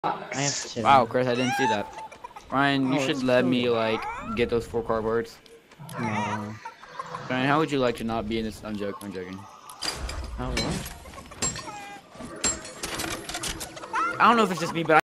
I have 2. Wow, Chris, I didn't see that. Ryan, you Oh, should it's let cool. me, like, get those 4 cardboards. No. Ryan, how would you like to not be in this? I'm joking, I'm joking. Oh, what? I don't know if it's just me, but